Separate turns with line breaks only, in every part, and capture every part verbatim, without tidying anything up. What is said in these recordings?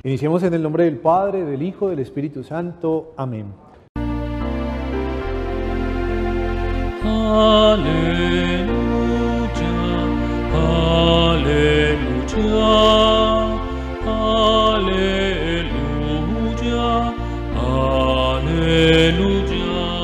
Iniciemos en el nombre del Padre, del Hijo, del Espíritu Santo. Amén.
Aleluya, aleluya, aleluya, aleluya.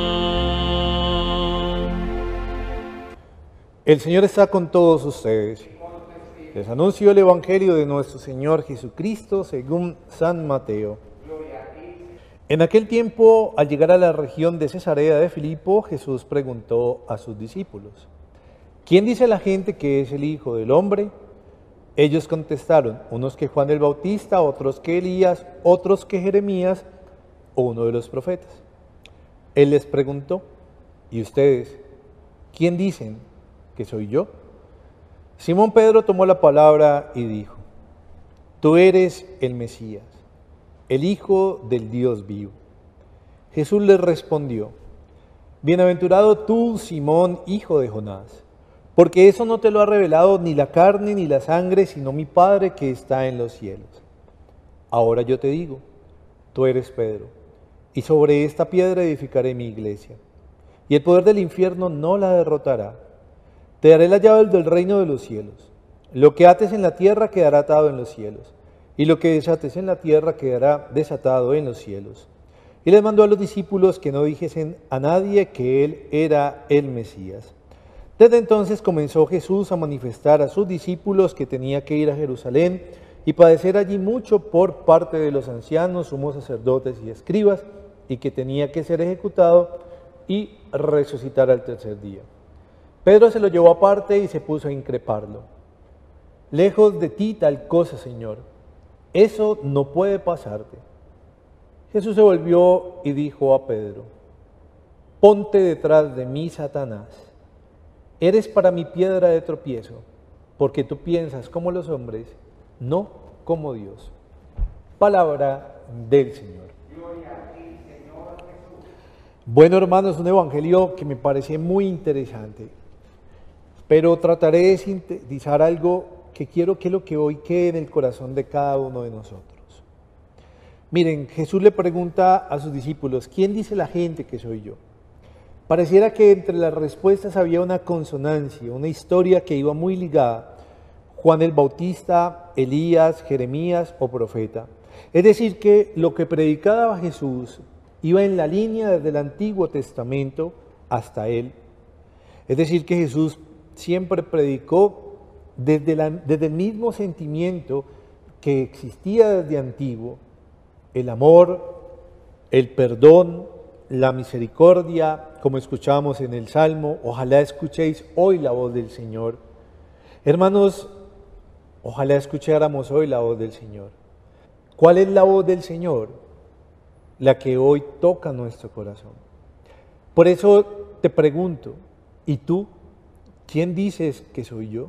El Señor está con todos ustedes. Les anuncio el Evangelio de nuestro Señor Jesucristo según San Mateo. En aquel tiempo, al llegar a la región de Cesarea de Filipo, Jesús preguntó a sus discípulos: ¿Quién dice la gente que es el Hijo del Hombre? Ellos contestaron, unos que Juan el Bautista, otros que Elías, otros que Jeremías o uno de los profetas. Él les preguntó: ¿y ustedes, quién dicen que soy yo? Simón Pedro tomó la palabra y dijo: Tú eres el Mesías, el Hijo del Dios vivo. Jesús les respondió: Bienaventurado tú, Simón, hijo de Jonás, porque eso no te lo ha revelado ni la carne ni la sangre, sino mi Padre que está en los cielos. Ahora yo te digo, tú eres Pedro, y sobre esta piedra edificaré mi iglesia, y el poder del infierno no la derrotará. Te daré las llaves del reino de los cielos. Lo que ates en la tierra quedará atado en los cielos, y lo que desates en la tierra quedará desatado en los cielos. Y les mandó a los discípulos que no dijesen a nadie que él era el Mesías. Desde entonces comenzó Jesús a manifestar a sus discípulos que tenía que ir a Jerusalén y padecer allí mucho por parte de los ancianos, sumos sacerdotes y escribas, y que tenía que ser ejecutado y resucitar al tercer día. Pedro se lo llevó aparte y se puso a increparlo. Lejos de ti tal cosa, Señor. Eso no puede pasarte. Jesús se volvió y dijo a Pedro: Ponte detrás de mí, Satanás. Eres para mí piedra de tropiezo, porque tú piensas como los hombres, no como Dios. Palabra del Señor. Bueno, hermanos, un evangelio que me parece muy interesante, pero trataré de sintetizar algo que quiero que lo que hoy quede en el corazón de cada uno de nosotros. Miren, Jesús le pregunta a sus discípulos: ¿quién dice la gente que soy yo? Pareciera que entre las respuestas había una consonancia, una historia que iba muy ligada: Juan el Bautista, Elías, Jeremías o profeta. Es decir, que lo que predicaba Jesús iba en la línea desde el Antiguo Testamento hasta él. Es decir, que Jesús siempre predicó desde, la, desde el mismo sentimiento que existía desde antiguo: el amor, el perdón, la misericordia, como escuchamos en el Salmo. Ojalá escuchéis hoy la voz del Señor. Hermanos, ojalá escucháramos hoy la voz del Señor. ¿Cuál es la voz del Señor? La que hoy toca nuestro corazón. Por eso te pregunto, ¿y tú? ¿Quién dices que soy yo?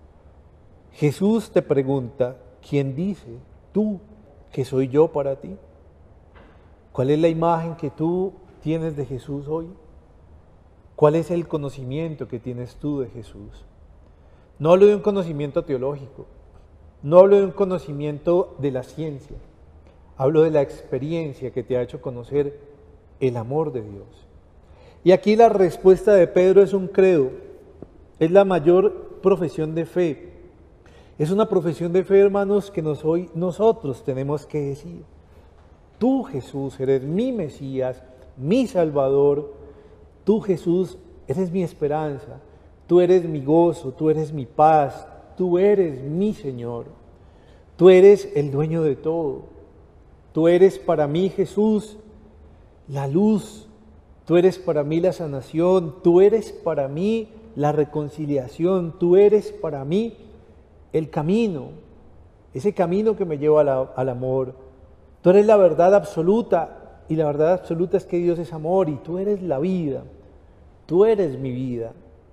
Jesús te pregunta: ¿quién dice tú que soy yo para ti? ¿Cuál es la imagen que tú tienes de Jesús hoy? ¿Cuál es el conocimiento que tienes tú de Jesús? No hablo de un conocimiento teológico, no hablo de un conocimiento de la ciencia, hablo de la experiencia que te ha hecho conocer el amor de Dios. Y aquí la respuesta de Pedro es un credo, es la mayor profesión de fe. Es una profesión de fe, hermanos, que nos, hoy nosotros tenemos que decir: Tú, Jesús, eres mi Mesías, mi Salvador. Tú, Jesús, eres mi esperanza. Tú eres mi gozo, tú eres mi paz. Tú eres mi Señor. Tú eres el dueño de todo. Tú eres para mí, Jesús, la luz. Tú eres para mí la sanación. Tú eres para mí la reconciliación. Tú eres para mí el camino, ese camino que me lleva a la, al amor. Tú eres la verdad absoluta, y la verdad absoluta es que Dios es amor, y tú eres la vida, tú eres mi vida.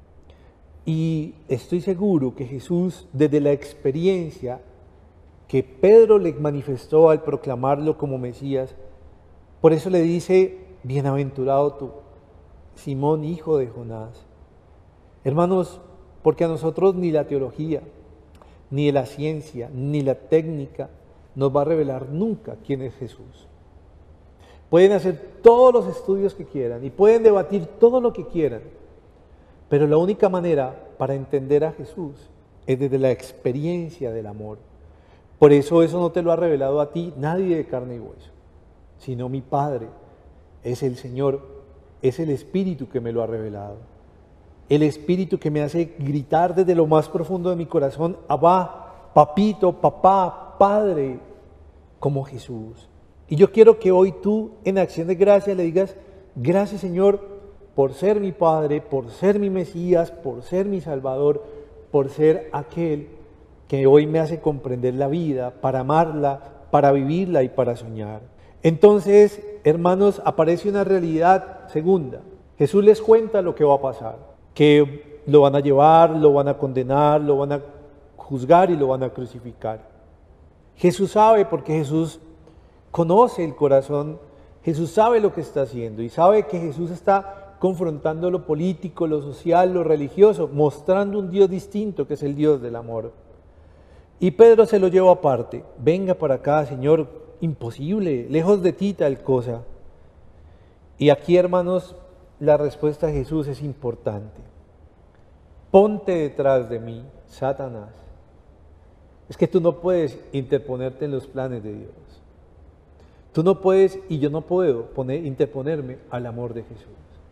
Y estoy seguro que Jesús, desde la experiencia que Pedro le manifestó al proclamarlo como Mesías, por eso le dice: Bienaventurado tú, Simón, hijo de Jonás. Hermanos, porque a nosotros ni la teología, ni la ciencia, ni la técnica, nos va a revelar nunca quién es Jesús. Pueden hacer todos los estudios que quieran y pueden debatir todo lo que quieran, pero la única manera para entender a Jesús es desde la experiencia del amor. Por eso eso no te lo ha revelado a ti nadie de carne y hueso, sino mi Padre, es el Señor, es el Espíritu que me lo ha revelado. El Espíritu que me hace gritar desde lo más profundo de mi corazón, Abba, papito, papá, Padre, como Jesús. Y yo quiero que hoy tú, en acción de gracia, le digas, gracias Señor, por ser mi Padre, por ser mi Mesías, por ser mi Salvador, por ser aquel que hoy me hace comprender la vida, para amarla, para vivirla y para soñar. Entonces, hermanos, aparece una realidad segunda. Jesús les cuenta lo que va a pasar, que lo van a llevar, lo van a condenar, lo van a juzgar y lo van a crucificar. Jesús sabe, porque Jesús conoce el corazón, Jesús sabe lo que está haciendo y sabe que Jesús está confrontando lo político, lo social, lo religioso, mostrando un Dios distinto que es el Dios del amor. Y Pedro se lo lleva aparte, venga para acá, Señor, imposible, lejos de ti tal cosa. Y aquí, hermanos, la respuesta de Jesús es importante. Ponte detrás de mí, Satanás. Es que tú no puedes interponerte en los planes de Dios. Tú no puedes y yo no puedo poner, interponerme al amor de Jesús.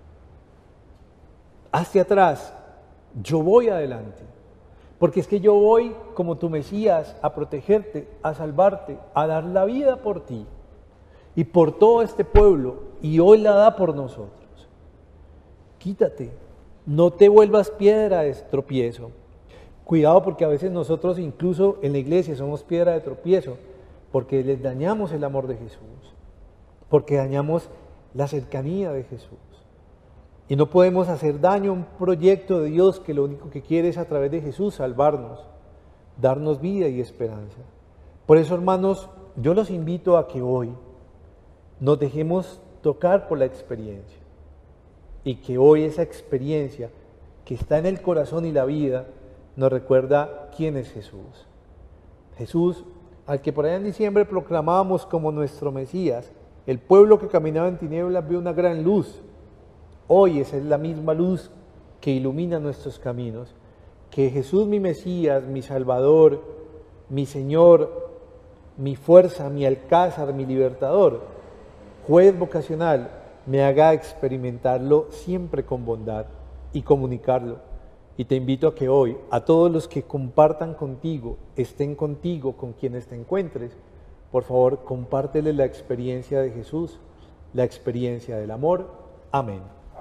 Hacia atrás, yo voy adelante. Porque es que yo voy como tu Mesías a protegerte, a salvarte, a dar la vida por ti y por todo este pueblo, y hoy la da por nosotros. Quítate, no te vuelvas piedra de tropiezo. Cuidado, porque a veces nosotros incluso en la iglesia somos piedra de tropiezo, porque les dañamos el amor de Jesús, porque dañamos la cercanía de Jesús. Y no podemos hacer daño a un proyecto de Dios que lo único que quiere es a través de Jesús salvarnos, darnos vida y esperanza. Por eso, hermanos, yo los invito a que hoy nos dejemos tocar por la experiencia y que hoy esa experiencia que está en el corazón y la vida nos recuerda quién es Jesús. Jesús, al que por allá en diciembre proclamábamos como nuestro Mesías. El pueblo que caminaba en tinieblas vio una gran luz. Hoy esa es la misma luz que ilumina nuestros caminos. Que Jesús, mi Mesías, mi Salvador, mi Señor, mi fuerza, mi alcázar, mi libertador, juez vocacional, me haga experimentarlo siempre con bondad y comunicarlo. Y te invito a que hoy, a todos los que compartan contigo, estén contigo, con quienes te encuentres, por favor, compártele la experiencia de Jesús, la experiencia del amor. Amén.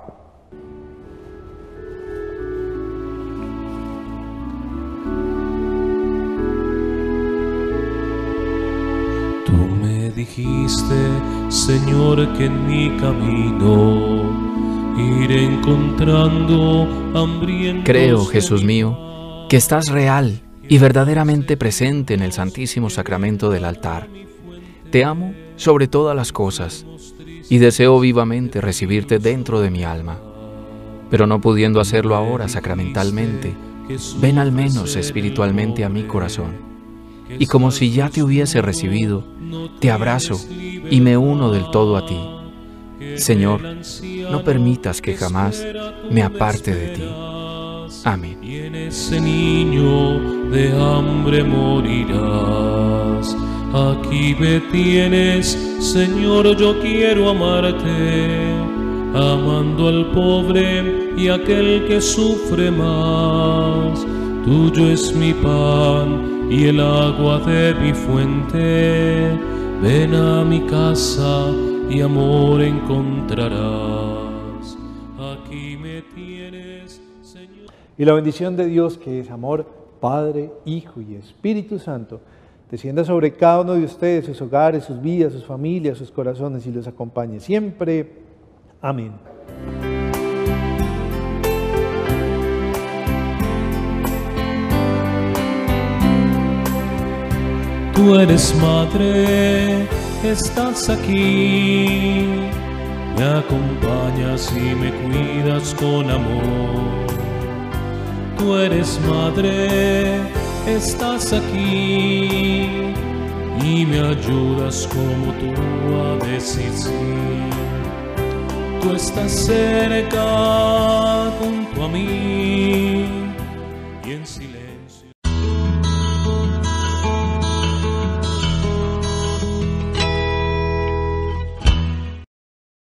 Tú me dijiste, Señor, que en mi camino iré encontrando hambrientos.
Creo, Jesús mío, que estás real y verdaderamente presente en el Santísimo Sacramento del altar. Te amo sobre todas las cosas y deseo vivamente recibirte dentro de mi alma. Pero no pudiendo hacerlo ahora sacramentalmente, ven al menos espiritualmente a mi corazón. Y como si ya te hubiese recibido, te abrazo y me uno del todo a ti. Señor, no permitas que jamás me aparte de ti. Amén.
Y en ese niño de hambre morirás. Aquí me tienes, Señor, yo quiero amarte, amando al pobre y aquel que sufre más. Tuyo es mi pan y el agua de mi fuente. Ven a mi casa y amor encontrarás. Aquí me tienes, Señor.
Y la bendición de Dios, que es amor, Padre, Hijo y Espíritu Santo, descienda sobre cada uno de ustedes, sus hogares, sus vidas, sus familias, sus corazones, y los acompañe siempre. Amén.
Tú eres madre, estás aquí, me acompañas y me cuidas con amor. Tú eres madre, estás aquí y me ayudas como tú a decir sí. Tú estás cerca junto a mí y en silencio